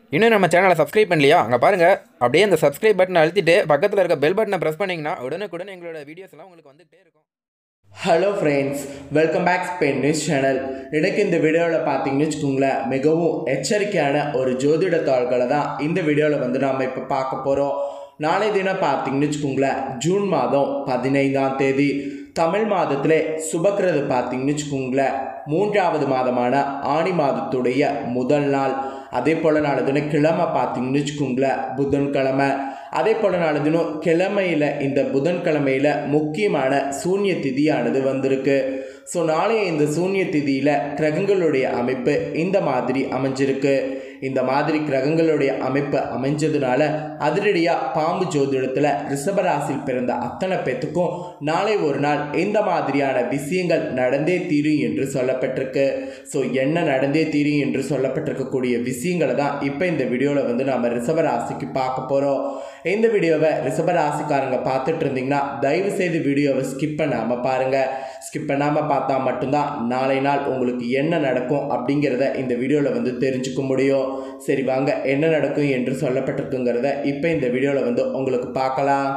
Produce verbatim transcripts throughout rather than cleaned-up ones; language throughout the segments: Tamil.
இன்னும் நம்ம சேனலை சப்ஸ்கிரைப் பண்ணலையா? அங்கே பாருங்கள், அப்படியே அந்த சப்ஸ்கிரைப் பட்டனை அழுத்திட்டு பக்கத்தில் இருக்க பெல் பட்டனை ப்ரெஸ் பண்ணிங்கன்னா உடனுக்குடன் எங்களோட வீடியோஸ் எல்லாம் உங்களுக்கு வந்துகிட்டே இருக்கும். Hello friends, welcome back Spain news channel. எனக்கு இந்த வீடியோவில் பார்த்தீங்கன்னு வச்சுக்கோங்களேன், மிகவும் எச்சரிக்கையான ஒரு ஜோதிட தாள்களை தான் இந்த வீடியோவில் வந்து நாம் இப்போ பார்க்க போகிறோம். நாளை தினம் பார்த்தீங்கன்னு வச்சுக்கோங்களேன், ஜூன் மாதம் பதினைந்தாம் தேதி தமிழ் மாதத்திலே சுபக்கிரது பார்த்தீங்கன்னு வச்சுக்கோங்களேன், மூன்றாவது மாதமான ஆணி மாதத்துடைய முதல் நாள். அதே போல் நாலு தினம் கிழமை பார்த்தீங்கன்னு வச்சுக்கோங்களேன், புதன்கிழமை. அதே போல் நாலு தினம் கிழமையில் இந்த புதன்கிழமையில் முக்கியமான சூன்ய திதியானது வந்திருக்கு. ஸோ நாளைய இந்த சூன்ய திதியில் கிரகங்களுடைய அமைப்பு இந்த மாதிரி அமைஞ்சிருக்கு. இந்த மாதிரி கிரகங்களுடைய அமைப்பு அமைஞ்சதுனால அதிரடியாக பாம்பு ஜோதிடத்தில் ரிஷபராசியில் பிறந்த அத்தனை பேத்துக்கும் நாளை ஒரு நாள் இந்த மாதிரியான விஷயங்கள் நடந்தே தீரும் என்று சொல்லப்பட்டிருக்கு. ஸோ என்ன நடந்தே தீரும் என்று சொல்லப்பட்டிருக்கக்கூடிய விஷயங்களை தான் இப்போ இந்த வீடியோவில் வந்து நாம் ரிஷபராசிக்கு பார்க்க போகிறோம். இந்த வீடியோவை ரிஷபராசிக்காரங்க பார்த்துட்டு இருந்தீங்கன்னா தயவு செய்து வீடியோவை ஸ்கிப் பண்ணாமல் பாருங்கள். ஸ்கிப் பண்ணாமல் பார்த்தா மட்டும்தான் நாளை நாள் உங்களுக்கு என்ன நடக்கும் அப்படிங்கிறத இந்த வீடியோவில் வந்து தெரிஞ்சுக்க முடியும். சரி வாங்க, என்ன நடக்கும் என்று சொல்லப்பட்டிருக்குங்கிறத இப்போ இந்த வீடியோவில் வந்து உங்களுக்கு பார்க்கலாம்.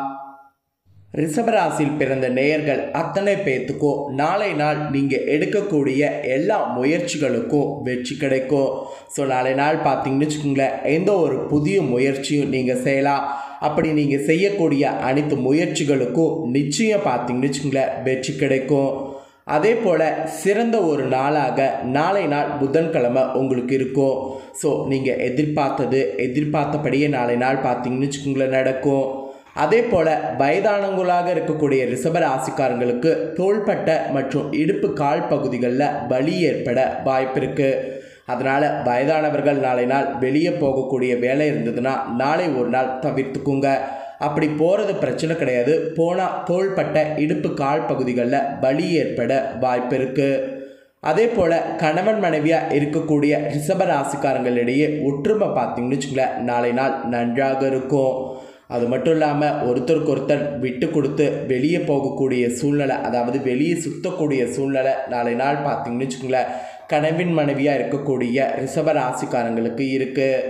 ரிஷபராசியில் பிறந்த நேயர்கள் அத்தனை பேத்துக்கும் நாளை நாள் நீங்கள் எடுக்கக்கூடிய எல்லா முயற்சிகளுக்கும் வெற்றி கிடைக்கும். ஸோ நாளை நாள் பார்த்தீங்கன்னு வச்சுக்கோங்களேன், எந்த ஒரு புதிய முயற்சியும் நீங்கள் செய்யலாம். அப்படி நீங்கள் செய்யக்கூடிய அனைத்து முயற்சிகளுக்கும் நிச்சயம் பார்த்தீங்கன்னு வச்சுக்கோங்களேன் வெற்றி கிடைக்கும். அதே போல் சிறந்த ஒரு நாளாக நாளை நாள் புதன்கிழமை உங்களுக்கு இருக்கும். ஸோ நீங்கள் எதிர்பார்த்தது எதிர்பார்த்தபடியே நாளை நாள் பார்த்தீங்கன்னு வச்சுக்கோங்களேன் நடக்கும். அதே போல் வயதானவங்களாக இருக்கக்கூடிய ரிஷபராசிக்காரங்களுக்கு தோள்பட்டை மற்றும் இடுப்பு கால் பகுதிகளில் வலி ஏற்பட வாய்ப்பு இருக்குது. அதனால் வயதானவர்கள் நாளை நாள் வெளியே போகக்கூடிய வேலை இருந்ததுன்னா நாளை ஒரு நாள் தவிர்த்துக்குங்க. அப்படி போகிறது பிரச்சனை கிடையாது. போனால் தோள்பட்டை இடுப்பு கால் பகுதிகளில் வலி ஏற்பட வாய்ப்பு இருக்குது. அதே போல் கணவன் மனைவியாக இருக்கக்கூடிய ரிஷபராசிக்காரங்களிடையே ஒற்றுமை பார்த்தீங்கன்னு வச்சுங்களேன் நாளை நாள் நன்றாக இருக்கும். அது மட்டும் இல்லாமல் ஒருத்தருக்கு ஒருத்தர் விட்டு கொடுத்து வெளியே போகக்கூடிய சூழ்நிலை, அதாவது வெளியே சுற்றக்கூடிய சூழ்நிலை நாளை நாள் பார்த்தீங்கன்னு வச்சுக்கோங்களேன் கணவன் மனைவியாக இருக்கக்கூடிய ரிஷபராசிக்காரங்களுக்கு இருக்குது.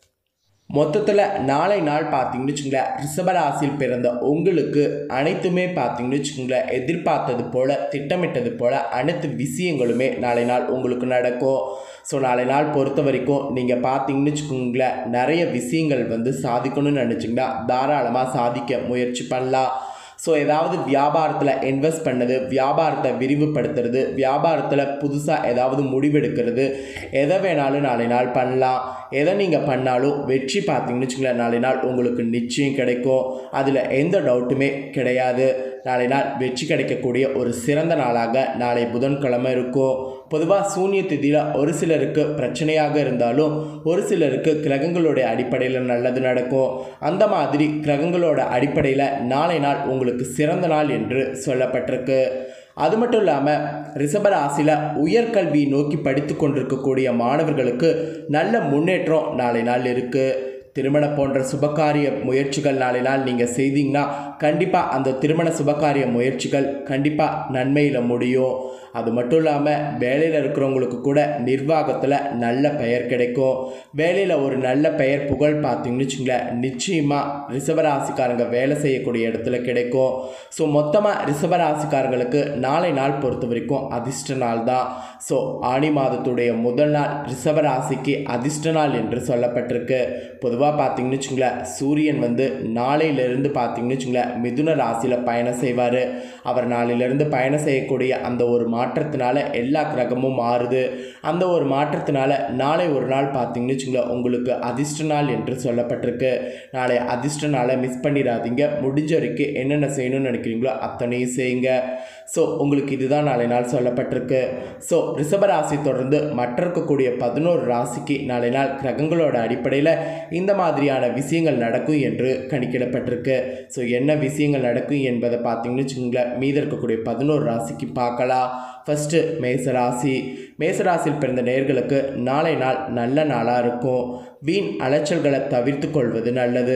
மொத்தத்தில் நாளை நாள் பார்த்தீங்கன்னு வச்சுக்கோங்களேன் ரிஷபராசியில் பிறந்த உங்களுக்கு அனைத்துமே பார்த்தீங்கன்னு வச்சுக்கோங்களேன் எதிர்பார்த்தது போல் திட்டமிட்டது போல் அனைத்து விஷயங்களுமே நாளை நாள் உங்களுக்கு நடக்கும். ஸோ நாளை நாள் பொறுத்த வரைக்கும் நீங்கள் பார்த்தீங்கன்னு வச்சுக்கோங்களேன் நிறைய விஷயங்கள் வந்து சாதிக்கணும்னு நினச்சிங்கன்னா தாராளமாக சாதிக்க முயற்சி பண்ணலாம். ஸோ ஏதாவது வியாபாரத்தில் இன்வெஸ்ட் பண்ணது, வியாபாரத்தை விரிவுபடுத்துறது, வியாபாரத்தில் புதுசாக ஏதாவது முடிவெடுக்கிறது, எதை வேணாலும் நாளை நாள் பண்ணலாம். எதை நீங்கள் பண்ணாலும் வெற்றி பார்த்தீங்கன்னு வச்சுங்களேன் நாளை நாள் உங்களுக்கு நிச்சயம் கிடைக்கும். அதில் எந்த டவுட்டுமே கிடையாது. நாளை நாள் வெற்றி கிடைக்கக்கூடிய ஒரு சிறந்த நாளாக நாளை புதன்கிழமை இருக்கும். பொதுவாக சூன்ய திதியில் ஒரு சிலருக்கு பிரச்சனையாக இருந்தாலும் ஒரு சிலருக்கு கிரகங்களுடைய அடிப்படையில் நல்லது நடக்கும். அந்த மாதிரி கிரகங்களோட அடிப்படையில் நாளை நாள் உங்களுக்கு சிறந்த நாள் என்று சொல்லப்பட்டிருக்கு. அது மட்டும் இல்லாமல் ரிஷபராசியில் உயர்கல்வி நோக்கி படித்து கொண்டிருக்கக்கூடிய மாணவர்களுக்கு நல்ல முன்னேற்றம் நாளை நாள் இருக்குது. திருமணம் போன்ற சுபகாரிய முயற்சிகள் நாளை நாள் நீங்கள் செய்தீங்கன்னா கண்டிப்பாக அந்த திருமண சுபகாரிய முயற்சிகள் கண்டிப்பாக நன்மையில் முடியும். அது மட்டும் இல்லாமல் வேலையில் இருக்கிறவங்களுக்கு கூட நிர்வாகத்தில் நல்ல பெயர் கிடைக்கும். வேலையில் ஒரு நல்ல பெயர் புகழ் பார்த்தீங்கன்னு வச்சுங்களேன் நிச்சயமாக ரிஷபராசிக்காரங்க வேலை செய்யக்கூடிய இடத்துல கிடைக்கும். ஸோ மொத்தமாக ரிஷபராசிக்காரங்களுக்கு நாளை நாள் பொறுத்த வரைக்கும் அதிர்ஷ்ட நாள் தான். ஸோ ஆணி மாதத்துடைய முதல் நாள் ரிஷபராசிக்கு அதிர்ஷ்ட நாள் என்று சொல்லப்பட்டிருக்கு. பொதுவாக பார்த்தீங்கன்னு வச்சுங்களேன் சூரியன் வந்து நாளையிலிருந்து பார்த்தீங்கன்னு வச்சுங்களேன் மிதுன ராசியில் பயணம் செய்வார். அவர் நாளிலிருந்து பயணம் செய்யக்கூடிய அந்த ஒரு மாற்றத்தினால எல்லா கிரகமும் மாறுது. அந்த ஒரு மாற்றத்தினால நாளை ஒரு நாள் பார்த்தீங்கன்னு வச்சுங்களேன் உங்களுக்கு அதிர்ஷ்ட நாள் என்று சொல்லப்பட்டிருக்கு. நாளை அதிர்ஷ்ட நாளை மிஸ் பண்ணிடாதீங்க. முடிஞ்ச வரைக்கும் என்னென்ன செய்யணும்னு நினைக்கிறீங்களோ அத்தனையும் செய்யுங்க. ஸோ உங்களுக்கு இதுதான் நாளை நாள் சொல்லப்பட்டிருக்கு. ஸோ ரிஷபராசி தொடர்ந்து மற்ற இருக்கக்கூடிய பதினோரு ராசிக்கு நாளை நாள் கிரகங்களோட அடிப்படையில் இந்த மாதிரியான விஷயங்கள் நடக்கும் என்று கணிக்கப்பட்டிருக்கு. ஸோ என்ன விஷயங்கள் நடக்கும் என்பதை பார்த்தீங்கன்னு வச்சுக்கோங்களேன் மீதி இருக்கக்கூடிய பதினோரு ராசிக்கு பார்க்கலாம். ஃபஸ்ட்டு மேசராசி. மேசராசியில் பிறந்த நேயர்களுக்கு நாளை நாள் நல்ல நாளாக இருக்கும். வீண் அலைச்சல்களை தவிர்த்து கொள்வது நல்லது.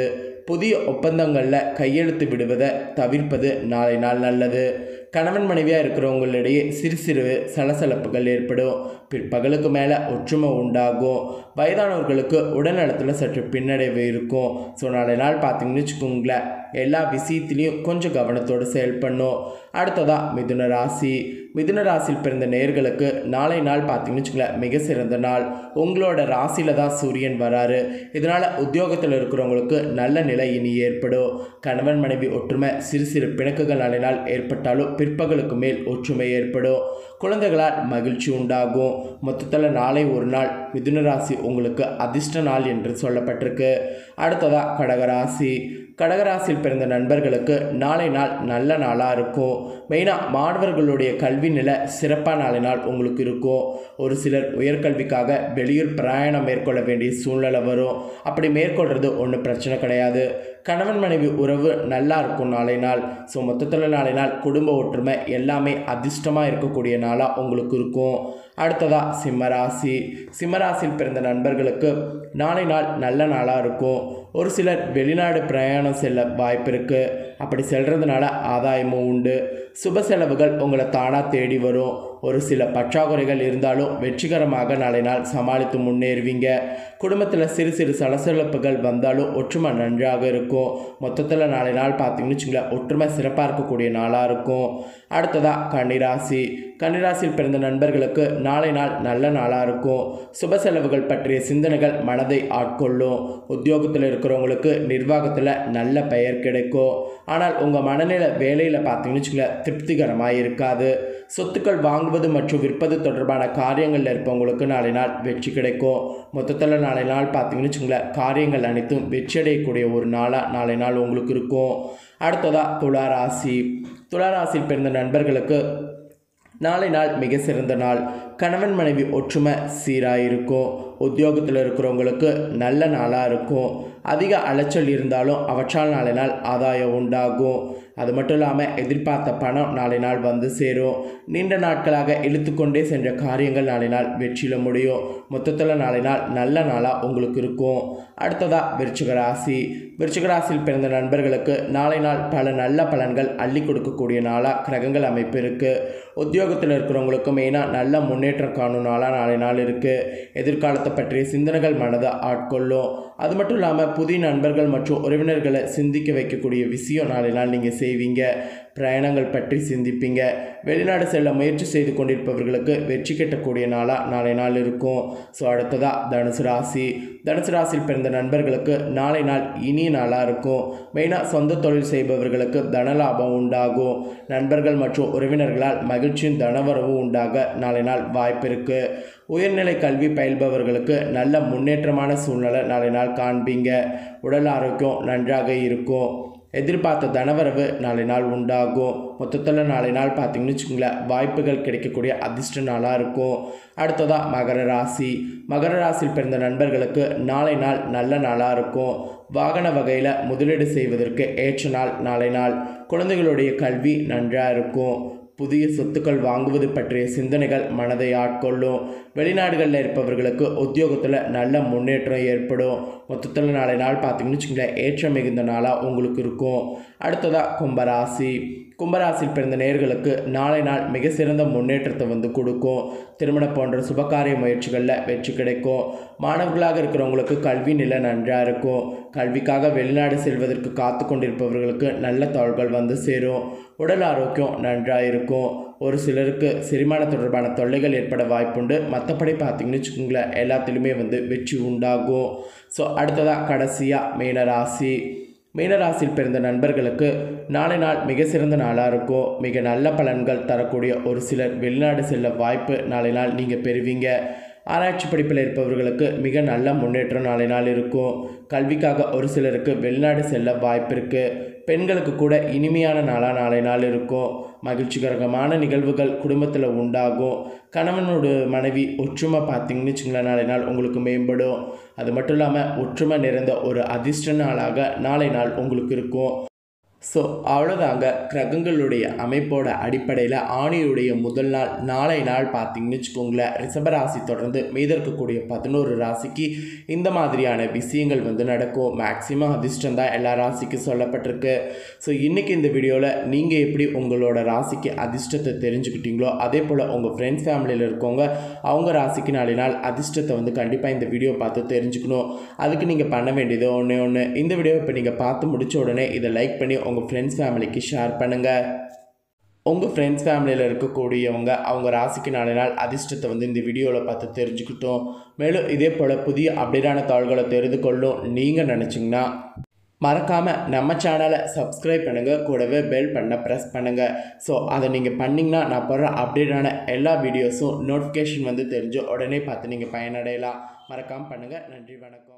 புதிய ஒப்பந்தங்களில் கையெழுத்து விடுவதை தவிர்ப்பது நாளை நாள் நல்லது. கணவன் மனைவியாக இருக்கிறவங்களிடையே சிறு சிறு சலசலப்புகள் ஏற்படும். பிற்பகலுக்கு மேலே ஒற்றுமை உண்டாகும். வயதானவர்களுக்கு உடல்நலத்தில் சற்று பின்னடைவு இருக்கும். ஸோ நாளை நாள் பார்த்தீங்கன்னு வச்சுக்கோங்களேன், எல்லா விஷயத்துலேயும் கொஞ்சம் கவனத்தோடு செயல்படணும். அடுத்ததாக மிதுன ராசி. மிதுன ராசியில் பிறந்த நேயர்களுக்கு நாளை நாள் பார்த்தீங்கன்னு வச்சுக்கோங்களேன் மிக சிறந்த நாள். உங்களோட ராசியில் தான் சூரியன் வராரு. இதனால் உத்தியோகத்தில் இருக்கிறவங்களுக்கு நல்ல நிலை இனி ஏற்படும். கணவன் மனைவி ஒற்றுமை சிறு சிறு பிணக்குகள் நாளை நாள் ஏற்பட்டாலும் பிற்பகலுக்கு மேல் ஒற்றுமை ஏற்படும். குழந்தைகளால் மகிழ்ச்சி உண்டாகும். மொத்தத்தில் நாளை ஒரு நாள் மிதுன ராசி உங்களுக்கு அதிர்ஷ்ட நாள் என்று சொல்லப்பட்டிருக்கு. அடுத்ததாக கடகராசி. கடகராசியில் பிறந்த நண்பர்களுக்கு நாளை நாள் நல்ல நாளாக இருக்கும். மெயினாக மாணவர்களுடைய கல்வி நிலை சிறப்பாக நாளை நாள் உங்களுக்கு இருக்கும். ஒரு சிலர் உயர்கல்விக்காக வெளியூர் பிரயாணம் மேற்கொள்ள வேண்டிய சூழ்நிலை வரும். அப்படி மேற்கொள்கிறது ஒன்றும் பிரச்சனை கிடையாது. கணவன் மனைவி உறவு நல்லா இருக்கும் நாளை நாள். ஸோ மொத்தத்தில் நாளை நாள் குடும்ப ஒற்றுமை எல்லாமே அதிர்ஷ்டமாக இருக்கக்கூடிய நாளாக உங்களுக்கு இருக்கும். அடுத்ததாக சிம்மராசி. சிம்மராசியில் பிறந்த நண்பர்களுக்கு நாளை நாள் நல்ல நாளாக இருக்கும். ஒரு சிலர் வெளிநாடு பிரயாணம் செல்ல வாய்ப்பு இருக்குது. அப்படி செல்றதுனால ஆதாயமும் உண்டு. சுப செலவுகள் உங்களை தானாக தேடி வரும். ஒரு சில பற்றாக்குறைகள் இருந்தாலும் வெற்றிகரமாக நாளை நாள் சமாளித்து முன்னேறுவீங்க. குடும்பத்தில் சிறு சிறு சலசலப்புகள் வந்தாலும் ஒற்றுமை நன்றாக இருக்கும். மொத்தத்தில் நாளை நாள் பார்த்தீங்கன்னு வச்சுங்களேன் ஒற்றுமை சிறப்பாக இருக்கக்கூடிய நாளாக இருக்கும். அடுத்ததாக கன்னிராசி. கன்னிராசியில் பிறந்த நண்பர்களுக்கு நாளை நாள் நல்ல நாளாக இருக்கும். சுப செலவுகள் பற்றிய சிந்தனைகள் மனதை ஆட்கொள்ளும். உத்தியோகத்தில் இருக்கிறவங்களுக்கு நிர்வாகத்தில் நல்ல பெயர் கிடைக்கும். ஆனால் உங்கள் மனநிலை வேலையில் பார்த்தீங்கன்னு வச்சுங்களேன் திருப்திகரமாக இருக்காது. சொத்துக்கள் வாங்குவது மற்றும் விற்பது தொடர்பான காரியங்களில் இருப்பவங்களுக்கு நாளை நாள் வெற்றி கிடைக்கும். மொத்தத்தில் நாளை நாள் பார்த்தீங்கன்னு வச்சுங்களேன் காரியங்கள் அனைத்தும் வெற்றியடையக்கூடிய ஒரு நாளாக நாளை நாள் உங்களுக்கு இருக்கும். அடுத்ததாக துளாராசி. துளாராசியில் பிறந்த நண்பர்களுக்கு நாளை நாள் மிக சிறந்த நாள். கணவன் மனைவி ஒற்றுமை சீராக இருக்கும். உத்தியோகத்தில் இருக்கிறவங்களுக்கு நல்ல நாளாக இருக்கும். அதிக அலைச்சல் இருந்தாலும் அவற்றால் நாளை நாள் ஆதாயம் உண்டாகும். அது மட்டும் இல்லாமல் எதிர்பார்த்த பணம் நாளை நாள் வந்து சேரும். நீண்ட நாட்களாக இழுத்து கொண்டே சென்ற காரியங்கள் நாளை நாள் வெற்றியில் முடியும். மொத்தத்தில் நாளை நாள் நல்ல நாளாக உங்களுக்கு இருக்கும். அடுத்ததாக விருச்சிக ராசி. விருச்சிக ராசியில் பிறந்த நண்பர்களுக்கு நாளை நாள் பல நல்ல பலன்கள் அள்ளி கொடுக்கக்கூடிய நாளாக கிரகங்கள் அமைப்பு இருக்குது. உத்தியோகத்தில் இருக்கிறவங்களுக்கு மெயினாக நல்ல முன்னேற்றம் காணும் நாளாக நாளை நாள் இருக்குது. எதிர்காலத்தை பற்றிய சிந்தனைகள் மனதை ஆட்கொள்ளும். அது மட்டும் இல்லாமல் புதிய நண்பர்கள் மற்றும் உறவினர்களை சிந்திக்க வைக்கக்கூடிய விஷயம் நாளை நாள் நீங்கள் செய்வீங்க. பிரயாணங்கள் பற்றி சிந்திப்பீங்க. வெளிநாடு செல்ல முயற்சி செய்து கொண்டிருப்பவர்களுக்கு வெற்றி கிட்டக்கூடிய நாளாக நாளை நாள் இருக்கும். ஸோ அடுத்ததாக தனுசு ராசி. தனுசு ராசியில் பிறந்த நண்பர்களுக்கு நாளை நாள் இனிய நாளாக இருக்கும். மெயினாக சொந்த தொழில் செய்பவர்களுக்கு தனலாபம் உண்டாகும். நண்பர்கள் மற்றும் உறவினர்களால் மகிழ்ச்சியும் தனவரவும் உண்டாக நாளை நாள் வாய்ப்பு இருக்குது. உயர்நிலை கல்வி பயில்பவர்களுக்கு நல்ல முன்னேற்றமான சூழ்நிலை நாளை நாள் காண்பீங்க. உடல் ஆரோக்கியம் நன்றாக இருக்கும். எதிர்பார்த்த தனவரவு நாளை நாள் உண்டாகும். மொத்தத்தில் நாளை நாள் பார்த்தீங்கன்னு வச்சுக்கோங்களேன் வாய்ப்புகள் கிடைக்கக்கூடிய அதிர்ஷ்ட நாளாக இருக்கும். அடுத்ததாக மகர ராசி. மகர ராசியில் பிறந்த நண்பர்களுக்கு நாளை நாள் நல்ல நாளாக இருக்கும். வாகன வகையில் முதலீடு செய்வதற்கு ஏற்ற நாள் நாளை நாள். குழந்தைகளுடைய கல்வி நன்றாக இருக்கும். புதிய சொத்துக்கள் வாங்குவது பற்றிய சிந்தனைகள் மனதை ஆட்கொள்ளும். வெளிநாடுகளில் இருப்பவர்களுக்கு உத்தியோகத்தில் நல்ல முன்னேற்றம் ஏற்படும். மொத்தத்தில் நாளை நாள் பார்த்தீங்கன்னு வச்சுக்கோங்களேன் ஏற்றம் மிகுந்த நாளாக உங்களுக்கு இருக்கும். அடுத்ததாக கும்பராசி. கும்பராசியில் பிறந்த நேயர்களுக்கு நாளை நாள் மிக சிறந்த முன்னேற்றத்தை வந்து கொடுக்கும். திருமணம் போன்ற சுபகாரிய முயற்சிகளில் வெற்றி கிடைக்கும். மாணவர்களாக இருக்கிறவங்களுக்கு கல்வி நிலை நன்றாக இருக்கும். கல்விக்காக வெளிநாடு செல்வதற்கு காத்து கொண்டிருப்பவர்களுக்கு நல்ல தகவல்கள் வந்து சேரும். உடல் ஆரோக்கியம் நன்றாக இருக்கும். ஒரு சிலருக்கு செரிமான தொடர்பான தொல்லைகள் ஏற்பட வாய்ப்புண்டு. மற்றபடி பார்த்தீங்கன்னு வச்சுக்கோங்களேன் எல்லாத்திலுமே வந்து வெற்றி உண்டாகும். ஸோ அடுத்ததாக கடைசியாக மீனராசி. மீனராசியில் பிறந்த நண்பர்களுக்கு நாளை நாள் மிக சிறந்த நாளாக இருக்கும். மிக நல்ல பலன்கள் தரக்கூடிய ஒரு சிலர் வெளிநாடு செல்ல வாய்ப்பு நாளை நாள் நீங்கள் பெறுவீங்க. ஆராய்ச்சி படிப்பில் இருப்பவர்களுக்கு மிக நல்ல முன்னேற்றம் நாளை நாள் இருக்கும். கல்விக்காக ஒரு சிலருக்கு வெளிநாடு செல்ல வாய்ப்பு இருக்குது. பெண்களுக்கு கூட இனிமையான நாளாக நாளை நாள் இருக்கும். மகிழ்ச்சிகரமான நிகழ்வுகள் குடும்பத்தில் உண்டாகும். கணவனோட மனைவி ஒற்றுமை பார்த்தீங்கன்னு வச்சுங்களேன் நாளை நாள் உங்களுக்கு மேம்படும். அது மட்டும் இல்லாமல் ஒற்றுமை நிறைந்த ஒரு அதிர்ஷ்ட நாளாக நாளை நாள் உங்களுக்கு இருக்கும். ஸோ அவ்வளோதாங்க, கிரகங்களுடைய அமைப்போட அடிப்படையில் ஆணியுடைய முதல் நாள் நாளை நாள் பார்த்திங்கன்னு வச்சுக்கோங்களேன், ரிஷபராசி தொடர்ந்து மீத இருக்கக்கூடிய பதினோரு ராசிக்கு இந்த மாதிரியான விஷயங்கள் வந்து நடக்கும். மேக்ஸிமம் அதிர்ஷ்டம் தான் எல்லா ராசிக்கும் சொல்லப்பட்டிருக்கு. ஸோ இன்றைக்கி இந்த வீடியோவில் நீங்கள் எப்படி உங்களோட ராசிக்கு அதிர்ஷ்டத்தை தெரிஞ்சுக்கிட்டீங்களோ அதே போல் உங்கள் ஃப்ரெண்ட்ஸ் ஃபேமிலியில் இருக்கவங்க அவங்க ராசிக்கு நாளை நாள் அதிர்ஷ்டத்தை வந்து கண்டிப்பாக இந்த வீடியோ பார்த்து தெரிஞ்சுக்கணும். அதுக்கு நீங்கள் பண்ண வேண்டியது ஒன்றே ஒன்று, இந்த வீடியோ இப்போ நீங்கள் பார்த்து முடித்த உடனே இதை லைக் பண்ணி உங்கள் ஃப்ரெண்ட்ஸ் ஃபேமிலிக்கு ஷேர் பண்ணுங்கள். உங்கள் ஃப்ரெண்ட்ஸ் ஃபேமிலியில் இருக்கக்கூடியவங்க அவங்க ராசிக்கு நாலு நாள் அதிர்ஷ்டத்தை வந்து இந்த வீடியோவில் பார்த்து தெரிஞ்சுக்கிட்டோம். மேலும் இதே போல் புதிய அப்டேட்டான தாள்களை தெரிந்து கொள்ளும் நீங்கள் நினச்சிங்கன்னா மறக்காமல் நம்ம சேனலை சப்ஸ்கிரைப் பண்ணுங்கள், கூடவே பெல் பண்ண ப்ரெஸ் பண்ணுங்கள். ஸோ அதை நீங்கள் பண்ணிங்கன்னா நான் போடுற அப்டேட்டான எல்லா வீடியோஸும் நோட்டிஃபிகேஷன் வந்து தெரிஞ்சு உடனே பார்த்து நீங்கள் பயனடையலாம். மறக்காமல் பண்ணுங்கள். நன்றி, வணக்கம்.